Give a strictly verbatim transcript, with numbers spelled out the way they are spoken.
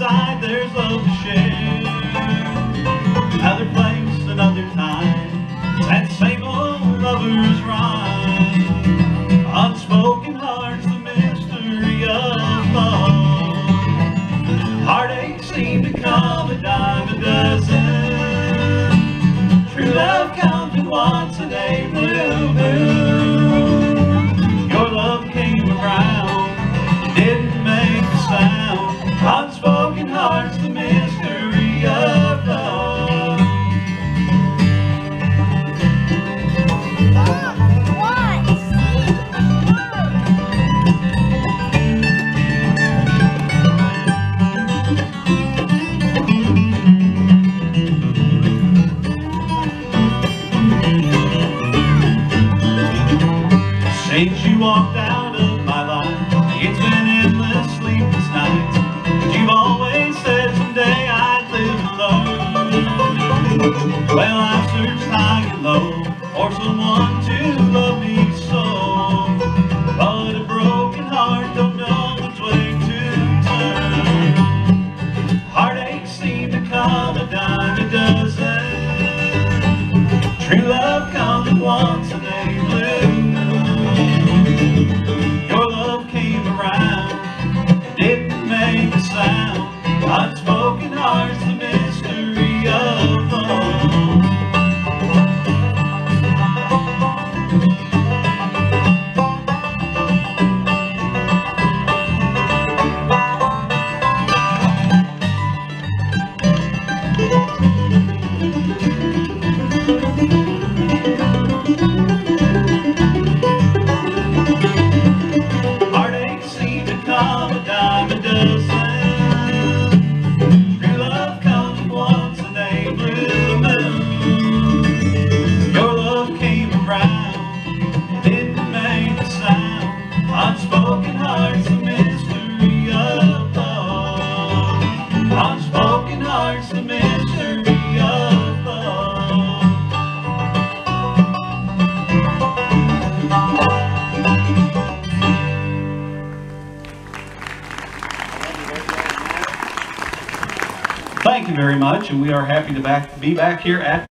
inside there's love to share. Another place, another time, that same old lover's rhyme. Unspoken hearts, the mystery of love. Heartaches seem to come a dime a dozen. True love comes in once in a blue moon. Your love came around, didn't make a sound. Unspoken hearts, the mystery of love. Since you walked out of my life, it's been endless sleepless nights. But you've always said someday I'd live alone. Well, I've searched high and low for someone to love me so, but a broken heart don't know which way to turn. Heartaches seem to come a dime a dozen. True love comes at once in a blue moon. Your love came around, didn't make a sound. Unspoken hearts, the mystery of love. Heartaches seem to come a dime a dozen. True love comes once in a blue moon. Your love came around, didn't make a sound. Unspoken hearts, the mystery of love. Unspoken hearts, the mystery of love. Thank you very much, and we are happy to back, be back here at